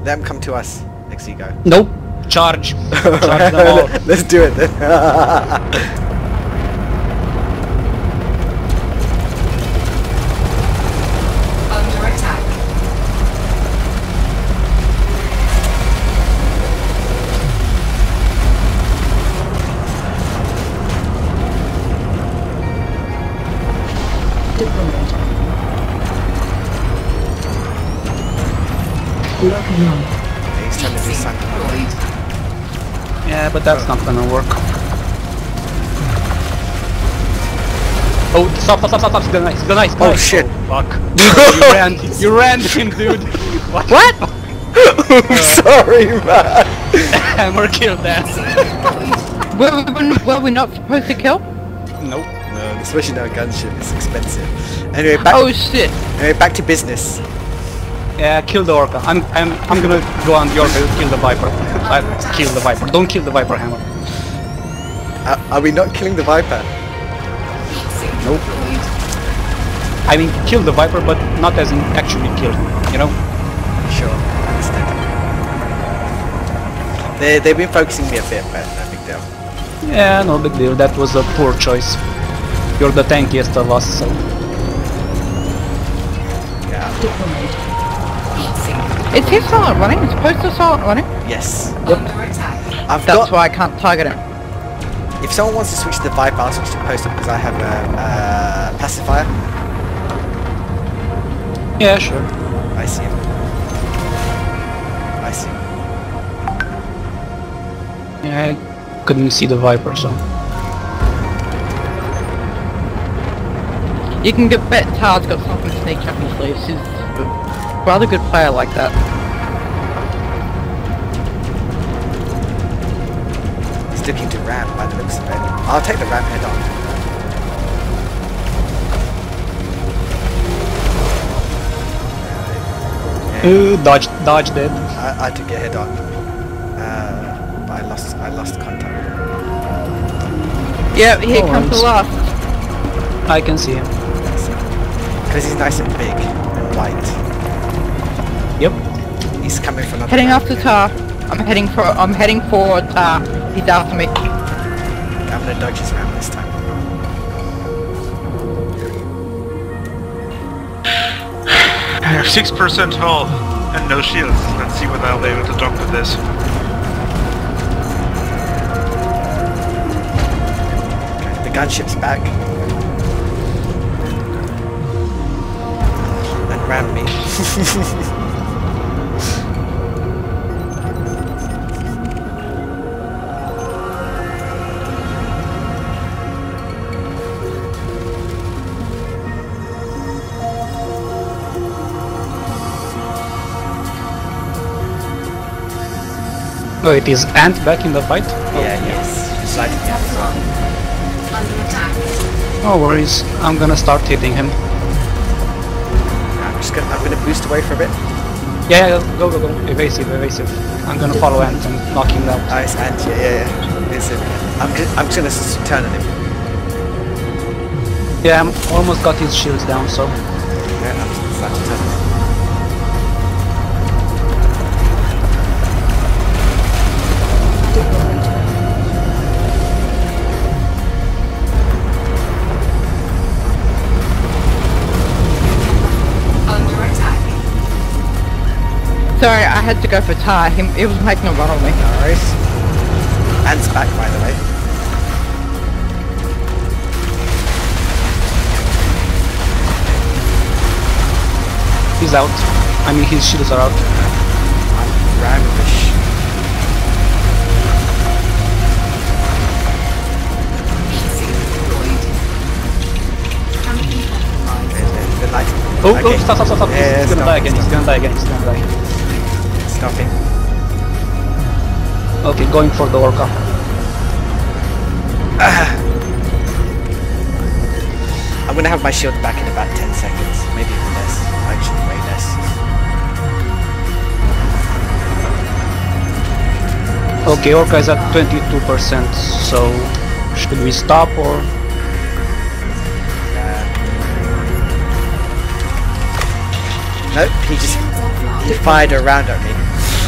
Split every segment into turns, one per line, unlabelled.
them come to us. Next you go.
Nope. Charge. Charge them all.
Let's do it then.
Under attack. Deployed. Locking on.
He's trying to do something.
Yeah, but that's not gonna work. Oh, stop, he's gonna ice.
Oh shit.
Fuck. You ran him, dude.
What? I'm sorry, man.
Hammer killed that.
Were we not supposed to kill?
Nope.
No, especially now gunship, it's expensive. Anyway, back.
Oh shit!
Anyway, back to business.
Yeah, kill the orca. I'm gonna go on your build, kill the viper. Kill the viper. Don't kill the viper, Hammer.
Are we not killing the viper?
Nope. I mean, kill the viper, but not as in actually kill. You know?
Sure, understand. They've been focusing me a bit, but no big deal.
Yeah, no big deal. That was a poor choice. You're the tankiest of us, so.
Yeah.
Is he silent running? It's supposed to silent running?
Yes.
Yep.
That's why I can't target him.
If someone wants to switch to the viper, I'll switch to poster because I have a pacifier.
Yeah, sure.
I see him. I see him.
Yeah, I couldn't see the viper, so.
You can get bet Tard's got something sneak up his sleeves. He's a rather good player like that.
He's looking to ram by the looks of it. I'll take the ram head on.
Ooh, dodge dead.
I took it head on. But I lost contact.
Yeah, here comes the last.
I can see him.
Because he's nice and big and white.
Yep.
He's coming from another
Heading
ram
after
again.
Tar. I'm heading for Tar. He's after me.
I'm gonna dodge his ram this time.
I have 6% hull and no shields. Let's see whether I'll be able to dock with this.
Okay, the gunship's back. And ram me.
Oh, it is Ant back in the fight? Oh,
Yeah, yes. He's lighting me up as well.
Under attack.
No worries, I'm gonna start hitting him.
I'm gonna boost away for a bit.
Yeah, go. Evasive. I'm gonna follow Ant and knock him down.
Nice, and yeah. Listen, I'm just gonna turn on him.
Yeah, I'm almost got his shields down, so.
Yeah, I'm just gonna turn on him.
Under attack.
Sorry, I had to go for Tar. He was making a run on me.
Nice. Ant's back, by the way.
He's out. I mean, his shields are out.
I'm ramish. The light.
Oh,
Okay.
stop.
Yeah,
He's gonna die again. He's gonna die.
Stopping.
Okay, going for the orca.
I'm gonna have my shield back in about 10 seconds, maybe even less. Actually, way less.
Okay, orca is at 22%, so should we stop or?
Nope, he fired a round at me.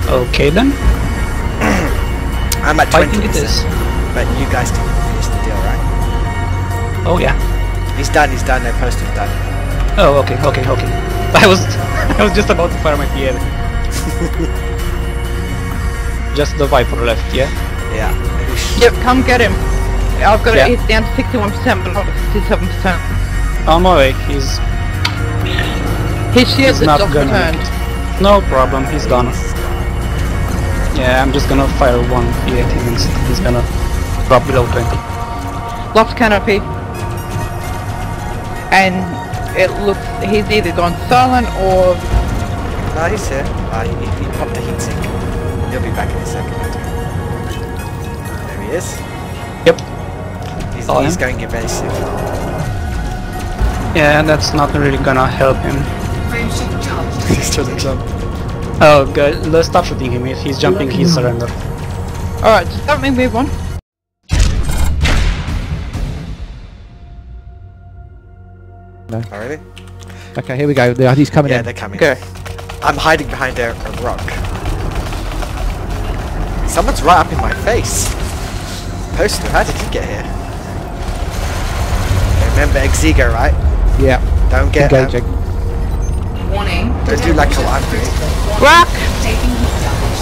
Okay then.
I'm at
I think
20%.
it is.
But you guys can finish the deal, right?
Oh yeah.
He's done, no poster's done.
Oh okay. I was just about to fire my PL. Just the Viper left, yeah?
Yeah.
Yep, come get him. I've got
Yeah.
it down to 61%, but not 67%.
On my way, he's
His shield is
not
just
gonna
returned.
no problem, he's gone. Yeah, I'm just gonna fire one P18 and he's gonna drop below 20.
Lost canopy. And it looks, he's either gone silent or...
No, he's here. He popped a heat sink. He'll be back in a second. There he is.
Yep.
He's going evasive.
Yeah, that's not really gonna help him.
Frameshift charged.
He still doesn't jump.
Oh good, let's stop shooting him. If he's jumping, he's surrender.
Alright, just let me move on.
No.
Oh, really?
Okay, here we go. He's coming
Yeah,
in.
they're coming.
Okay.
I'm hiding behind a rock. Someone's right up in my face. Poster, how did you get here? Remember Exigo, right?
Yeah.
Don't get
Engaging.
Warning.
don't do like how I'm doing.
Rock!
Taking heat damage.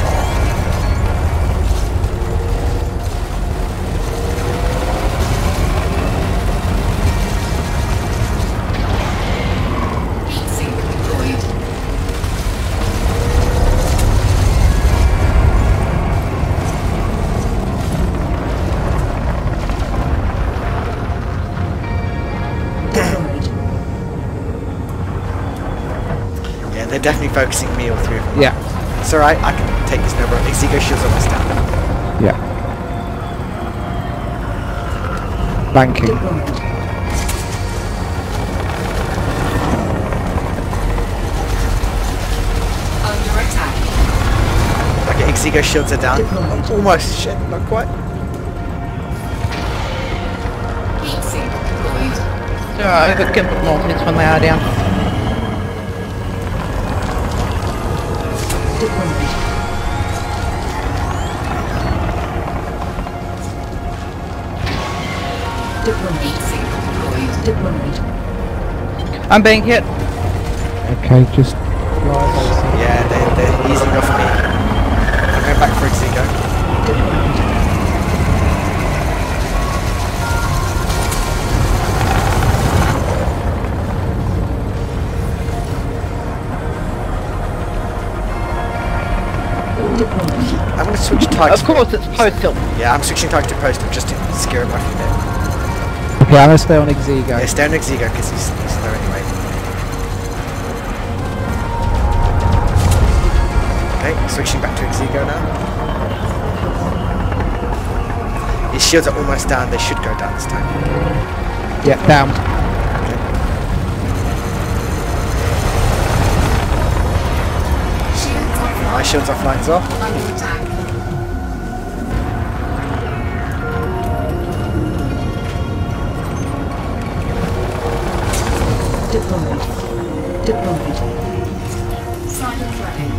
Heat sink deployed.
Yeah, they're definitely focusing me, all three of them.
Yeah.
It's alright, I can take this no problem. Exigo shield's almost down.
Yeah. Banking.
Under attack.
Okay, Exigo shields are down. Almost, shit, not quite.
Heat sink deployed.
Alright, I've got to get more hits when they are down.
Heat sink deployed.
I'm being hit.
Okay, just...
Yeah, they're easing off me. I'm going back for Exigo. I'm going to switch targets.
Of course, it's postal.
Yeah, I'm switching target to post. I'm just to scare him off a bit.
Okay, I'm gonna stay on Exigo.
Yeah, stay on Exigo because he's slow anyway. Okay, switching back to Exigo now. His shields are almost down. They should go down this time.
Yeah, down.
Shields offline.
My shields offline's off.
Under attack. Silent running.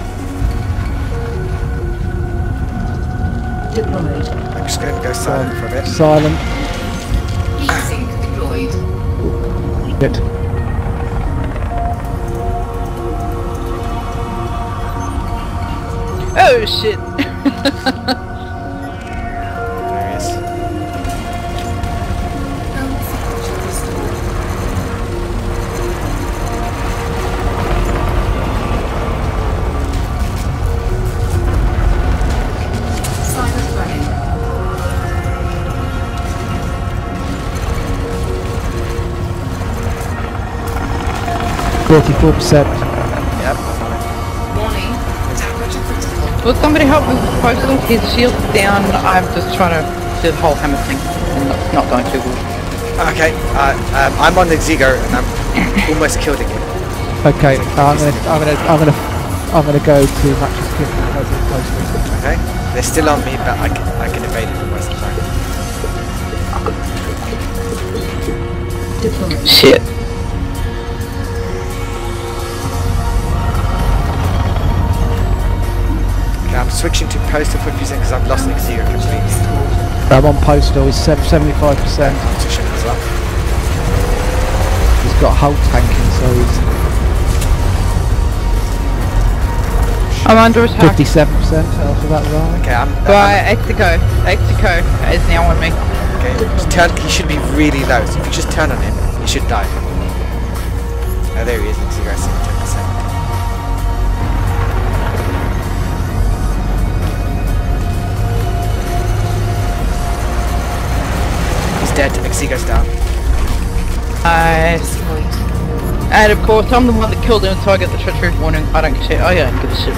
I'm just going to go silent for a bit.
Silent.
Heat sink deployed.
Good.
Oh shit!
There he is.
Helm signature restored. Silent running.
44%.
Yep.
Warning. Temperature critical.
Will somebody help me with postal? His shield's down. I'm just trying to do the whole hammer thing. And it's not going too good.
Okay, I'm on Exigo and I'm almost killed again.
Okay, I'm gonna go to matches kit because it's posted.
Okay, they're still on me, but I can evade it for most of the time.
Shit.
switching to postal for a few seconds because I've lost Exeger completely.
I'm on postal, he's 75%.
Switching as well.
He's got hull tanking, so he's
I'm under attack.
57% after that run.
Okay,
But Exico is now on me.
okay, just turn, he should be really low, so if you just turn on him, he should die. Oh, there he is, Exeger, 10%. He's dead, Exeger's down.
Nice. And of course, I'm the one that killed him, so I get the treachery warning. I don't give a shit.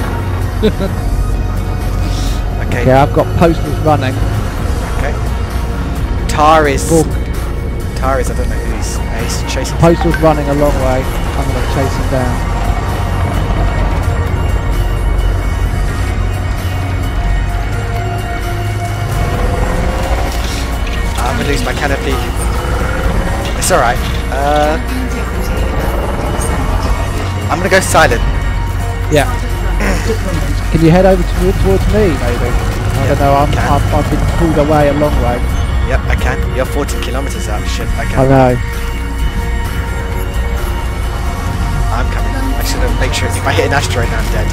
Okay.
Yeah, I've got postals running.
Okay. Tar is, I don't know who he's chasing.
Postal's running a long way. I'm going to chase him down.
I'm gonna lose my canopy. It's alright. I'm gonna go silent.
Yeah. Can you head over towards me, maybe? I don't know. I've been pulled away a long way.
Yep, I can. You're 14 kilometers out. Shit, I
I
can.
know.
I'm coming. I should have make sure if I hit an asteroid now I'm dead.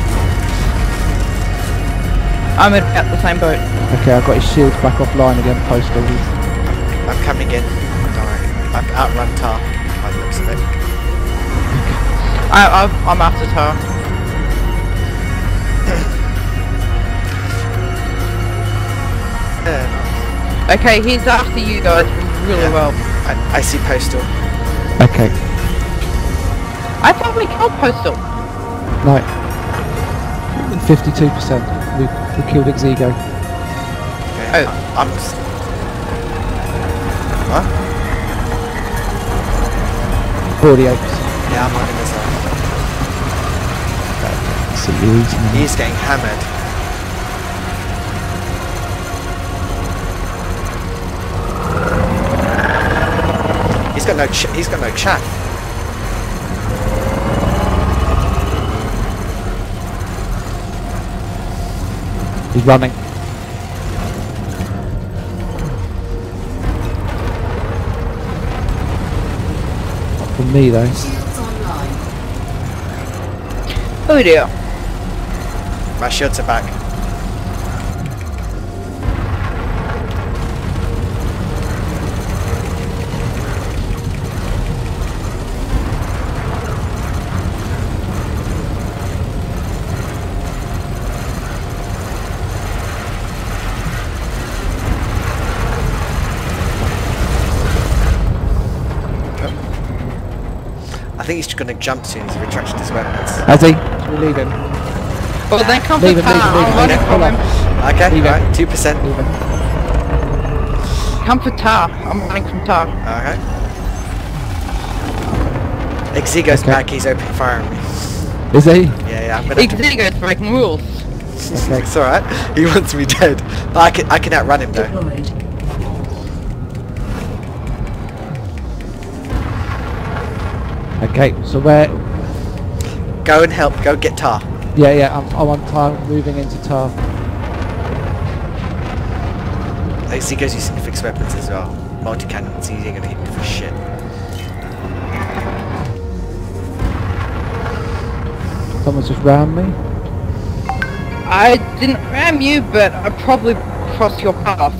I'm at the same boat.
Okay, I've got his shields back offline again. Postal.
I'm coming in. Don't worry. I've outrun Tar by the looks of it.
I'm after Tar. Okay, he's after you guys really
Yeah.
well.
I see Postal.
Okay.
I thought we killed Postal.
No. 52%. We killed Exego.
Okay.
Oh.
I'm. What?
48%.
Yeah, I'm on him as well.
So you're eating him.
He's getting hammered. He's got no chaff.
He's running. Not from me though.
Shields online.
Oh dear.
My shields are back. I think he's going to jump soon. He's retracted his weapons.
Has he? Should we leave him?
Well, then come
Leave
to
him, leave him,
Tar.
leave him,
I'm running
leave him.
from him.
Okay,
Leave him.
right, 2%.
Leave him.
Come for Tar. I'm running from Tar.
Okay. Exego's
Okay.
back. He's open fire on me.
Is he?
Yeah, I'm gonna.
Exego's breaking rules.
Okay.
It's alright. He wants me dead. But I can outrun him though.
Deployed.
Okay, so where?
Go and help. Go get Tar.
Yeah, I'm on time, moving into Tar.
Exego's using fixed weapons as well. Multi-cannons. He's gonna hit me for shit.
Someone's just rammed me.
I didn't ram you, but I probably crossed your path.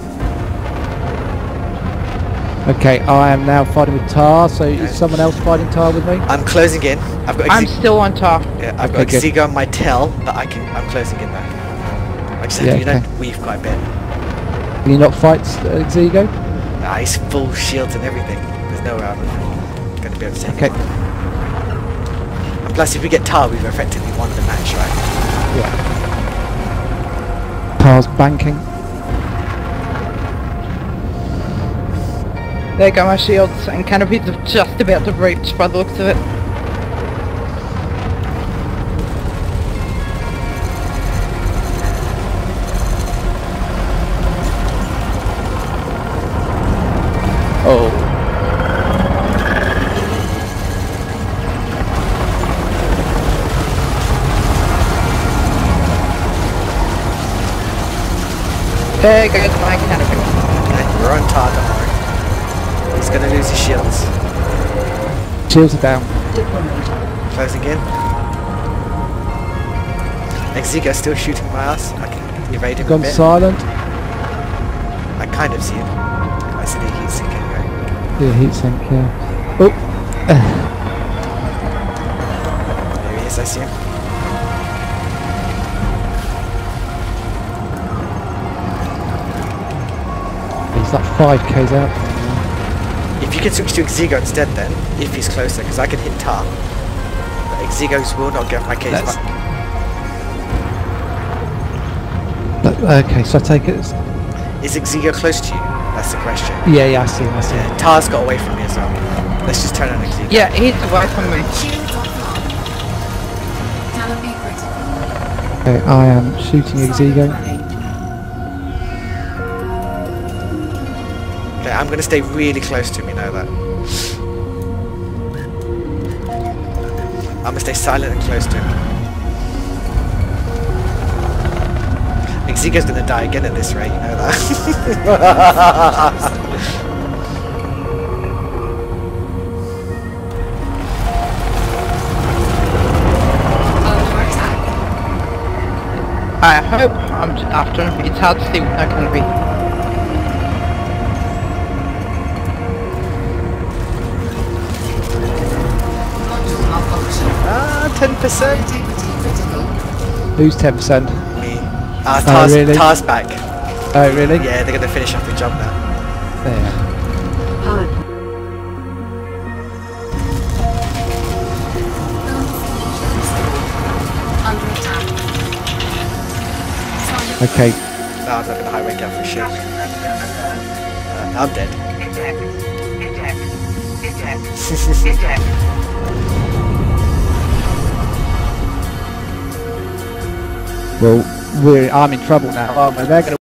Okay, I am now fighting with Tar, so is someone else fighting Tar with me?
I'm closing in. I've got
I'm still on Tar.
yeah, I've
Okay,
got
good.
Exego on my tail, but I'm closing in now. I just have
Yeah,
to, you know,
okay.
weave quite a bit.
Can you not fight Exego?
Nah, he's full shields and everything. There's no way I'm going to be able to take
Okay.
him. And plus, if we get Tar, we've effectively won the match, right?
Yeah. Tar's banking.
There go my shields, and canopies are just about to breach by the looks of it. Oh. There goes my canopy.
Okay, we're on tar, don't worry. He's gonna lose his shields.
Shields are down.
Closing in. Exigo's still shooting my ass. I can evade him a
Gone
bit.
silent.
I kind of see him. I see the heat sink anyway.
Yeah, heat sink, yeah. Oh!
There he is, I see him.
He's like 5k's out.
If you can switch to Exigo instead then, if he's closer, because I can hit tar. But Exigos will not get my case
That's-
back.
Okay, so I take it as...
Is Exigo close to you? That's the question.
Yeah, I see him, I see him.
Yeah, Tar's got away from me as well. Let's just turn on Exigo.
Yeah, he's away from me.
Shields offline. Canopy critical.
Okay, I am shooting Exigo.
Okay, I'm going to stay really close to him, you know that. I'm going to stay silent and close to him. Exigo's going to die again at this rate, you know that.
Under attack.
I hope I'm after him. It's hard to see with no canopy.
Module malfunction.
10%.
Integrity critical.
Who's 10%?
Me.
really?
Tar's back.
Oh, really?
Yeah, they're going to finish off the job now.
There.
Under attack.
Okay,
No, I'm not going to highway down for shit. I'm dead.
well, I'm in trouble now, aren't we? They're going to